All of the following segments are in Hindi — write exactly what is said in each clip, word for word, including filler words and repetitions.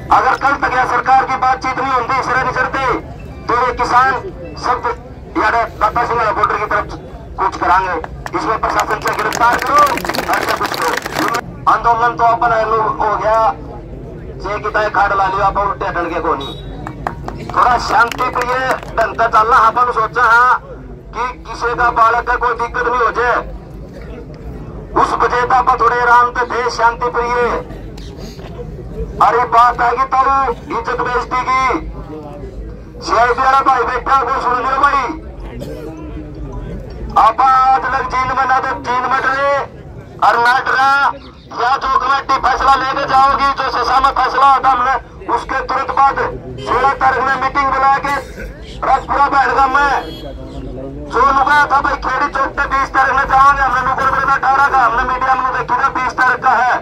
अगर कल तक यह सरकार की बातचीत नहीं होती, सिरे नहीं चढ़ते, तो ये किसान सब यार दाता सिंह वाला बॉर्डर की तरफ कूच कराएंगे। इसमें प्रशासन से गिरफ्तार करो, ऐसा कुछ करो। आंदोलन तो अपन हो गया, जे की तय खाड़ ला लिया, आप उल्टे ढंग के को नहीं। थोड़ा शांति प्रिय ढंग से चलना। अपन सोचा हाँ कि किसी का बालक है, कोई दिक्कत नहीं हो जाए, उस वजह से आप थोड़े आराम से थे, शांति प्रिय। अरे बात आएगी तब इज्जत बेइज्जती की। सीआईडी वाला भाई बैठा को सुन लियो भाई। आप आज लग जीन में ना तो जीन में डरे और ना डरा, या जो कमेटी फैसला लेके जाओगी, जो ससा में फैसला होता हमने, उसके तुरंत बाद सोलह तारीख में मीटिंग बुला के राजपुरा बैठगाम में जो लुका था भाई खेड़ी चौक पे बीस तारीख में जाओगे। हमने नुकर में अठारह का हमने मीडिया में देखी था, बीस तारीख का है।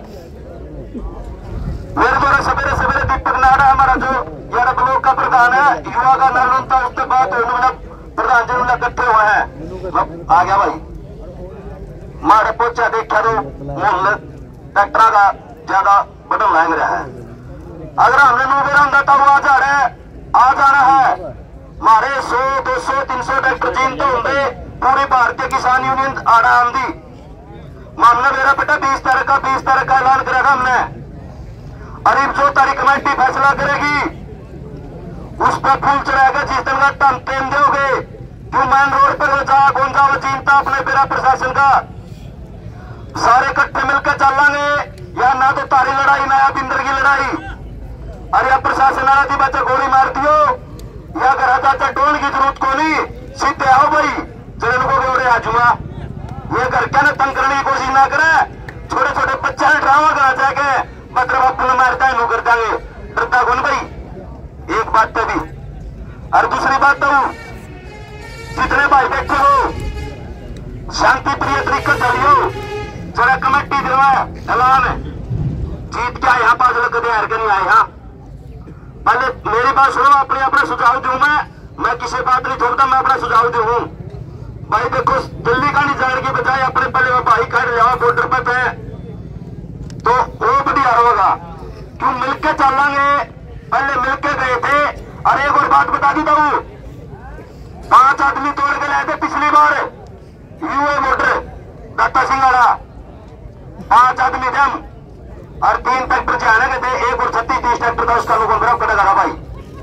मेरे द्वारा सवेरे सवेरे दीपक नाड़ा हमारा जो यार ब्लॉक का प्रधान है, युवा का नाम था, उसके बाद प्रधान जी इकट्ठे हुए हैं। आ गया भाई मारे पोचा देखा तो मोहल्ले ट्रैक्टर का ज्यादा बटन लाइन रहा है। अगर हमने नूबेरा होता तो आ जा रहा है, आ जाना है। मारे सौ दो सौ तीन सौ ट्रैक्टर जीन तो होंगे, पूरी भारतीय किसान यूनियन आड़ा आंधी मामला मेरा बेटा बीस तारीख का बीस तारीख का ऐलान करेगा हमने। अरे जो तारीख कमेटी फैसला करेगी उस पर फूल चढ़ाएगा। जिस दिन का टन ट्रेन दोगे, क्यों मेन रोड पर जा गोंजा वो चिंता अपने मेरा प्रशासन का सारे इकट्ठे मिलकर चलेंगे, या ना तो तारी लड़ाई ना या बिंदर की लड़ाई। अरे अब प्रशासन आना थी बच्चा गोली मार दियो, या घर चाचा टोन की जरूरत को नहीं, सीधे आओ भाई चरण को गोरे आजुआ। ये घर क्या ना तंग करने की कोशिश ना करे, छोटे छोटे बच्चा ड्रामा करा जाके मतलब अपने मारता है, नु कर देंगे, डरता कौन भाई। एक बात तो भी और दूसरी बात तो जितने भाई बैठे हो शांति प्रिय तरीके चलियो। जरा कमेटी दिलवा ऐलान जीत क्या यहाँ पास लग हार के नहीं आए। यहाँ पहले मेरी बात सुनो, अपने अपना सुझाव दूं मैं मैं किसी बात नहीं छोड़ता, मैं अपना सुझाव दूं भाई। देखो दिल्ली का नहीं जाने की बजाय अपने पहले वो भाई काट लिया बॉर्डर पर थे तो वो बढ़िया होगा। क्यों मिलके चलेंगे, पहले मिलके गए थे। और एक और बात बता देता हूं, पांच आदमी तोड़ के लाए थे पिछली बार यूए बॉर्डर दाता सिंह वाला, पांच आदमी थे हम और तीन ट्रैक्टर जाने के थे, एक और छत्तीस तीस ट्रैक्टर था उसका लोगों को कटा करा भाई।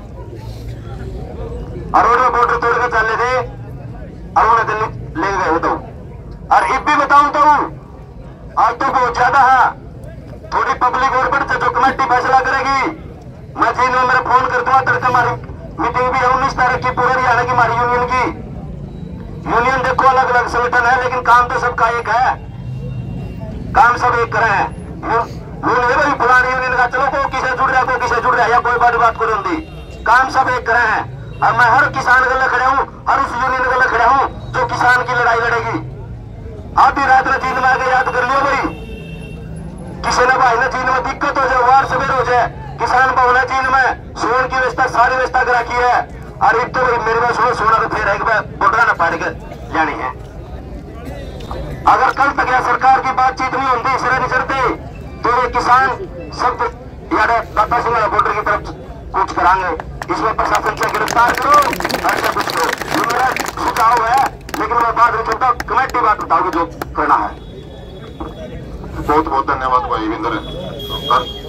और वो बॉर्डर तोड़ के चले थे और उन्हें दिल्ली ले गए तो। और इब भी बताऊं तो आज तो बहुत ज्यादा है, थोड़ी पब्लिक और बढ़ जो कमेटी फैसला करेगी। मैं जी में मेरा फोन कर दूंगा, तड़के हमारी मीटिंग भी है उन्नीस तारीख की, पूरे हरियाणा की हमारी यूनियन की। यूनियन देखो अलग अलग संगठन है, लेकिन काम तो सबका एक है, काम सब एक करे हैं। भाई पुरानी यूनियन का चलो को किसे जुड़ रहा है, को किसे जुड़ रहा है, या कोई बड़ी बात को नहीं, काम सब एक करे हैं। और मैं हर किसान गले खड़े हूँ, हर उस यूनियन गले खड़े हूँ जो किसान की लड़ाई लड़ेगी। आधी रात में चीन में आके याद कर लियो भाई, किसी ने भाई ने चीन में दिक्कत हो जाए, वार सवेर हो जाए, किसान बहुना चीन में सोन की व्यवस्था सारी व्यवस्था करा की है। और एक तो मेरे पास सुनो सोना तो फिर एक बॉर्डर न फाड़ के जानी है। अगर कल तक यह सरकार की बातचीत नहीं होती, सिरे नहीं चढ़ते, तो ये किसान सब यार दाता सिंह वाला बॉर्डर की तरफ कूच कराएंगे। इसमें प्रशासन से गिरफ्तार करो, ऐसा कुछ करो। ये मेरा सुझाव है, लेकिन मैं बात नहीं करता, कमेटी बात बताओगे जो करना है। बहुत बहुत धन्यवाद भाई विंदर।